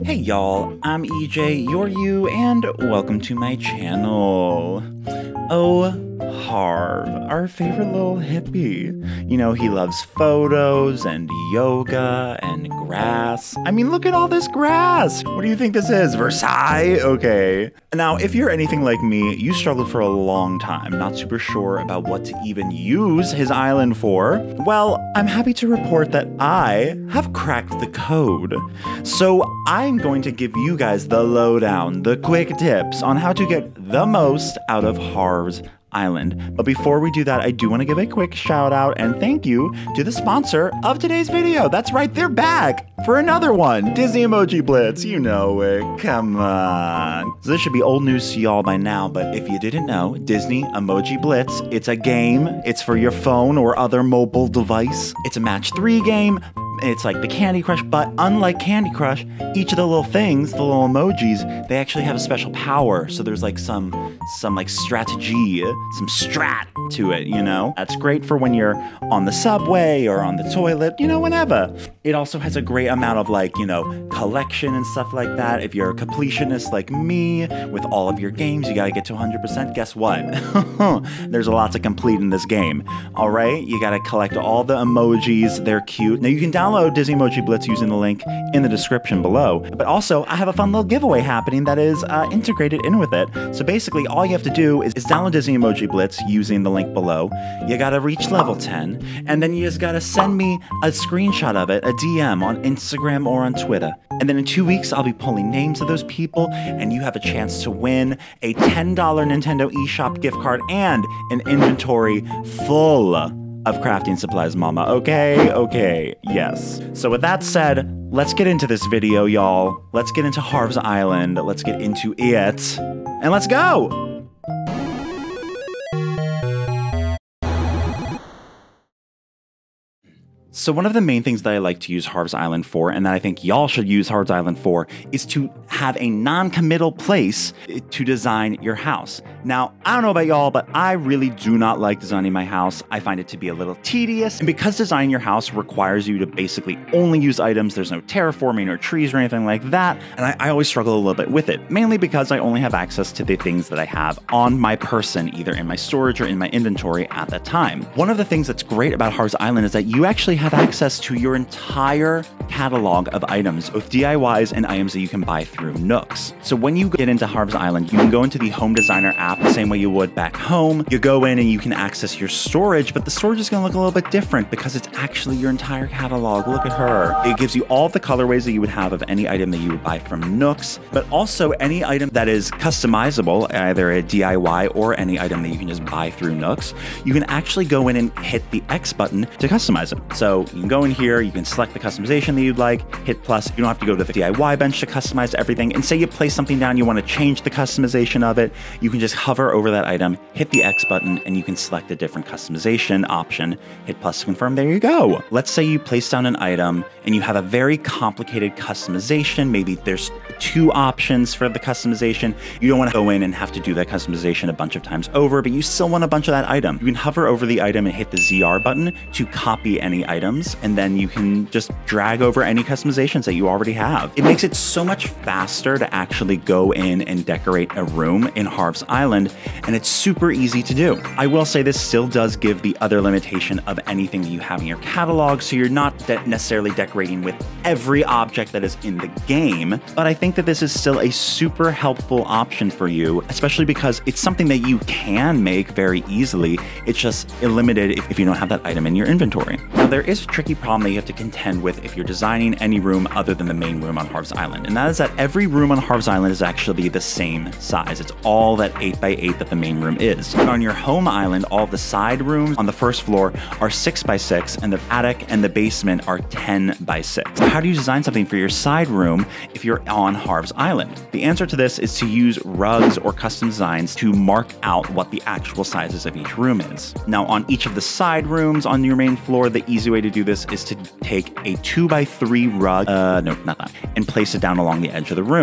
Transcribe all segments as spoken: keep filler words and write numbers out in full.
Hey y'all, I'm E J, you're you, and welcome to my channel. Oh, Harv, our favorite little hippie. You know, he loves photos and yoga and grass. I mean, look at all this grass. What do you think this is, Versailles? Okay. Now, if you're anything like me, you struggled for a long time, not super sure about what to even use his island for. Well, I'm happy to report that I have cracked the code. So I'm going to give you guys the lowdown, the quick tips on how to get the most out of Harv's Island. But before we do that, I do want to give a quick shout out and thank you to the sponsor of today's video. That's right, they're back for another one. Disney Emoji Blitz, you know it, come on. So this should be old news to y'all by now, but if you didn't know, Disney Emoji Blitz, it's a game. It's for your phone or other mobile device. It's a match three game. It's like the Candy Crush, but unlike Candy Crush, each of the little things, the little emojis, they actually have a special power. So there's like some, some like strategy, some strat to it, you know? That's great for when you're on the subway or on the toilet, you know, whenever. It also has a great amount of like, you know, collection and stuff like that. If you're a completionist like me, with all of your games, you gotta get to one hundred percent. Guess what? There's a lot to complete in this game. All right, you gotta collect all the emojis. They're cute. Now you can download Download Disney Emoji Blitz using the link in the description below. But also, I have a fun little giveaway happening that is uh, integrated in with it. So basically, all you have to do is, is download Disney Emoji Blitz using the link below. You gotta reach level ten, and then you just gotta send me a screenshot of it, a D M on Instagram or on Twitter. And then in two weeks, I'll be pulling names of those people, and you have a chance to win a ten dollar Nintendo eShop gift card and an inventory full of crafting supplies, mama. Okay, okay, yes. So with that said, let's get into this video, y'all. Let's get into Harv's Island. Let's get into it. And let's go! So one of the main things that I like to use Harv's Island for, and that I think y'all should use Harv's Island for, is to have a non-committal place to design your house. Now, I don't know about y'all, but I really do not like designing my house. I find it to be a little tedious, and because designing your house requires you to basically only use items, there's no terraforming or trees or anything like that, and I, I always struggle a little bit with it, mainly because I only have access to the things that I have on my person, either in my storage or in my inventory at that time. One of the things that's great about Harv's Island is that you actually have access to your entire catalog of items, both D I Ys and items that you can buy through Nooks. So when you get into Harv's Island, you can go into the Home Designer app the same way you would back home. You go in and you can access your storage, but the storage is gonna look a little bit different because it's actually your entire catalog. Look at her. It gives you all the colorways that you would have of any item that you would buy from Nooks, but also any item that is customizable, either a D I Y or any item that you can just buy through Nooks. You can actually go in and hit the X button to customize it. So you can go in here, you can select the customization that you'd like, hit plus. You don't have to go to the D I Y bench to customize everything. And say you place something down, you want to change the customization of it, you can just hover over that item, hit the X button, and you can select a different customization option, hit plus to confirm, there you go. Let's say you place down an item and you have a very complicated customization. Maybe there's two options for the customization. You don't want to go in and have to do that customization a bunch of times over, but you still want a bunch of that item. You can hover over the item and hit the Z R button to copy any items, and then you can just drag over any customizations that you already have. It makes it so much faster to actually go in and decorate a room in Harv's Island, and it's super easy to do. I will say this still does give the other limitation of anything that you have in your catalog, so you're not de necessarily decorating with every object that is in the game, but I think that this is still a super helpful option for you, especially because it's something that you can make very easily. It's just limited if, if you don't have that item in your inventory. Now, there is a tricky problem that you have to contend with if you're designing any room other than the main room on Harv's Island, and that is that every room on Harv's Island is actually the same size. It's all that eight by eight that the main room is. And on your home island, all the side rooms on the first floor are six by six, and the attic and the basement are ten by six. So how do you design something for your side room if you're on Harv's Island? The answer to this is to use rugs or custom designs to mark out what the actual sizes of each room is. Now, on each of the side rooms on your main floor, the easy way to do this is to take a two by three rug, uh, no, not that, and place it down along the edge of the room.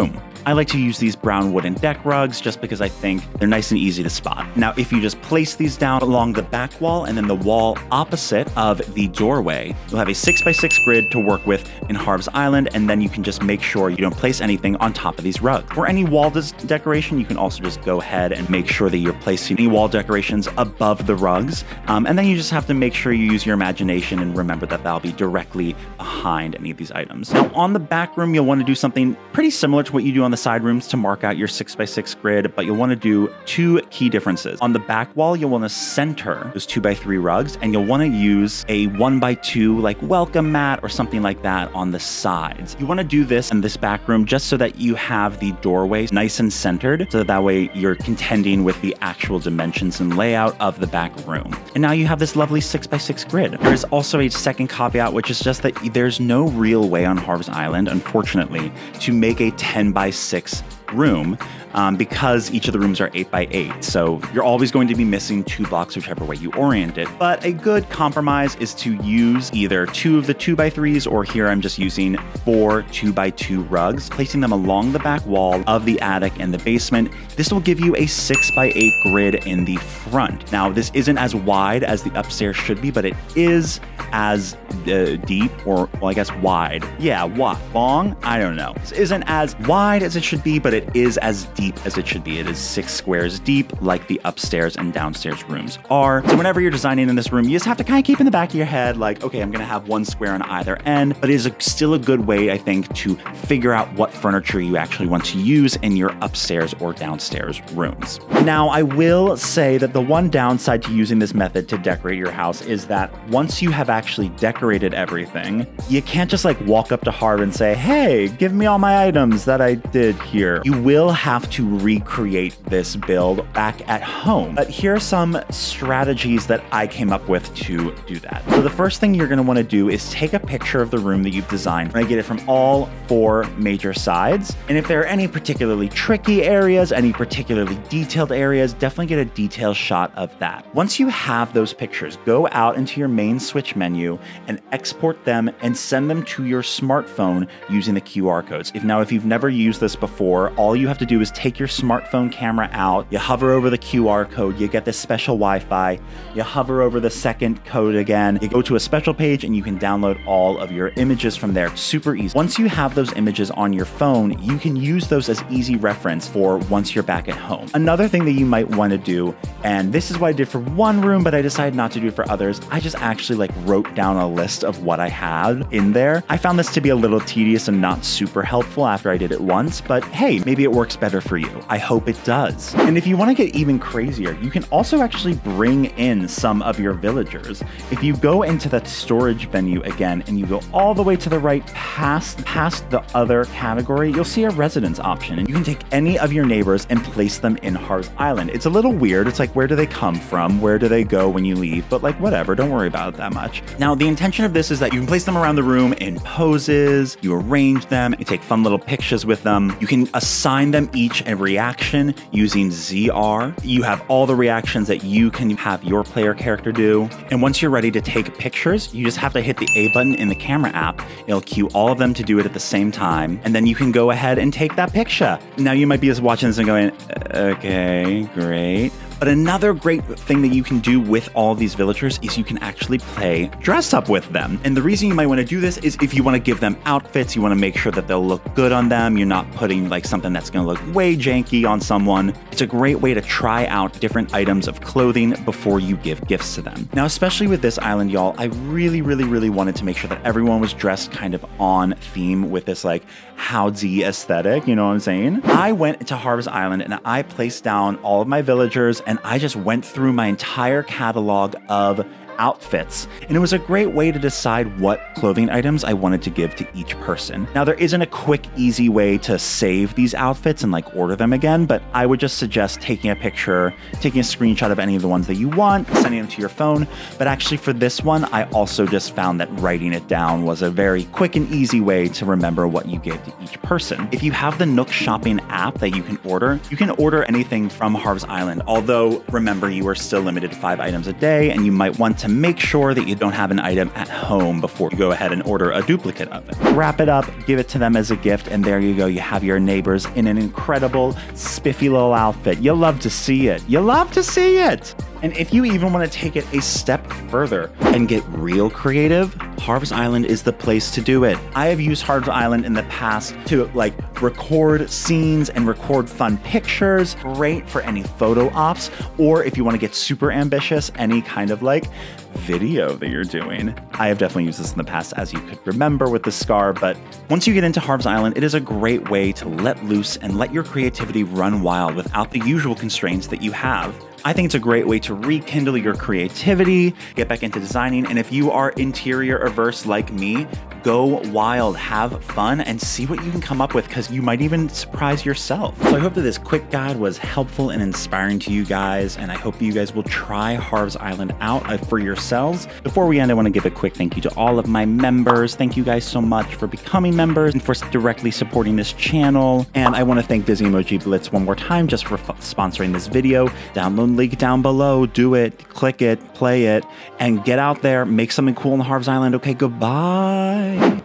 I like to use these brown wooden deck rugs just because I think they're nice and easy to spot. Now, if you just place these down along the back wall and then the wall opposite of the doorway, you'll have a six by six grid to work with in Harv's Island, and then you can just make sure you don't place anything on top of these rugs. For any wall decoration, you can also just go ahead and make sure that you're placing any wall decorations above the rugs, um, and then you just have to make sure you use your imagination and remember that that'll be directly behind any of these items. Now, on the back room, you'll want to do something pretty similar to what you do on the side rooms to mark out your six by six grid, but you'll want to do two key differences. On the back wall, you'll want to center those two by three rugs, and you'll want to use a one by two like welcome mat or something like that on the sides. You want to do this in this back room just so that you have the doorways nice and centered, so that, that way you're contending with the actual dimensions and layout of the back room. And now you have this lovely six by six grid. There is also a second caveat, which is just that there's no real way on Harv's Island, unfortunately, to make a ten by six room um, because each of the rooms are eight by eight. So you're always going to be missing two blocks whichever way you orient it. But a good compromise is to use either two of the two by threes, or here I'm just using four two by two rugs, placing them along the back wall of the attic and the basement. This will give you a six by eight grid in the front. Now, this isn't as wide as the upstairs should be, but it is as uh, deep, or well, I guess wide. Yeah, what? Long? I don't know. This isn't as wide as it should be, but it is as deep as it should be. It is six squares deep, like the upstairs and downstairs rooms are. So whenever you're designing in this room, you just have to kind of keep in the back of your head, like, okay, I'm gonna have one square on either end, but it is a, still a good way, I think, to figure out what furniture you actually want to use in your upstairs or downstairs rooms. Now, I will say that the one downside to using this method to decorate your house is that once you have actually decorated everything, you can't just like walk up to Harv and say, hey, give me all my items that I did here. You will have to recreate this build back at home. But here are some strategies that I came up with to do that. So the first thing you're going to want to do is take a picture of the room that you've designed. I get it from all four major sides. And if there are any particularly tricky areas, any particularly detailed areas, definitely get a detailed shot of that. Once you have those pictures, go out into your main Switch menu and export them and send them to your smartphone using the Q R codes. If now, if you've never used this before, all you have to do is take your smartphone camera out, you hover over the Q R code, you get this special Wi-Fi, you hover over the second code again, you go to a special page and you can download all of your images from there. Super easy. Once you have those images on your phone, you can use those as easy reference for once you're back at home. Another thing that you might want to do, and this is what I did for one room, but I decided not to do it for others, I just actually like wrote down a list of what I had in there. I found this to be a little tedious and not super helpful after I did it once, but hey, maybe it works better for you. I hope it does. And if you want to get even crazier, you can also actually bring in some of your villagers. If you go into the storage menu again and you go all the way to the right past, past the other category, you'll see a residence option, and you can take any of your neighbors and place them in Harv's Island. It's a little weird. It's like, where do they come from? Where do they go when you leave? But like, whatever, don't worry about it that much. Now, the intention of this is that you can place them around the room in poses, you arrange them, you take fun little pictures with them. You can assign them each a reaction using Z R. You have all the reactions that you can have your player character do. And once you're ready to take pictures, you just have to hit the A button in the camera app. It'll cue all of them to do it at the same time. And then you can go ahead and take that picture. Now you might be just watching this and going, okay, great. But another great thing that you can do with all these villagers is you can actually play dress up with them. And the reason you might want to do this is if you want to give them outfits, you want to make sure that they'll look good on them. You're not putting like something that's going to look way janky on someone. It's a great way to try out different items of clothing before you give gifts to them. Now, especially with this island, y'all, I really, really, really wanted to make sure that everyone was dressed kind of on theme with this like howdy aesthetic, you know what I'm saying? I went to Harv's Island and I placed down all of my villagers, and I just went through my entire catalog of outfits, and it was a great way to decide what clothing items I wanted to give to each person. Now, there isn't a quick, easy way to save these outfits and like order them again, but I would just suggest taking a picture, taking a screenshot of any of the ones that you want, sending them to your phone. But actually for this one, I also just found that writing it down was a very quick and easy way to remember what you gave to each person. If you have the Nook Shopping app that you can order, you can order anything from Harv's Island, although remember, you are still limited to five items a day, and you might want to make sure that you don't have an item at home before you go ahead and order a duplicate of it. Wrap it up, give it to them as a gift, and there you go. You have your neighbors in an incredible, spiffy little outfit. You'll love to see it. You'll love to see it. And if you even want to take it a step further and get real creative, Harv's Island is the place to do it. I have used Harv's Island in the past to like record scenes and record fun pictures. Great for any photo ops, or if you want to get super ambitious, any kind of like video that you're doing. I have definitely used this in the past, as you could remember with the scar, but once you get into Harv's Island, it is a great way to let loose and let your creativity run wild without the usual constraints that you have. I think it's a great way to rekindle your creativity, get back into designing, and if you are interior averse like me, go wild, have fun, and see what you can come up with, because you might even surprise yourself. So I hope that this quick guide was helpful and inspiring to you guys, and I hope that you guys will try Harv's Island out for yourselves. Before we end, I want to give a quick thank you to all of my members. Thank you guys so much for becoming members and for directly supporting this channel. And I want to thank Disney Emoji Blitz one more time just for sponsoring this video. Download link down below, do it, click it, play it, and get out there, make something cool on Harv's Island. Okay, goodbye.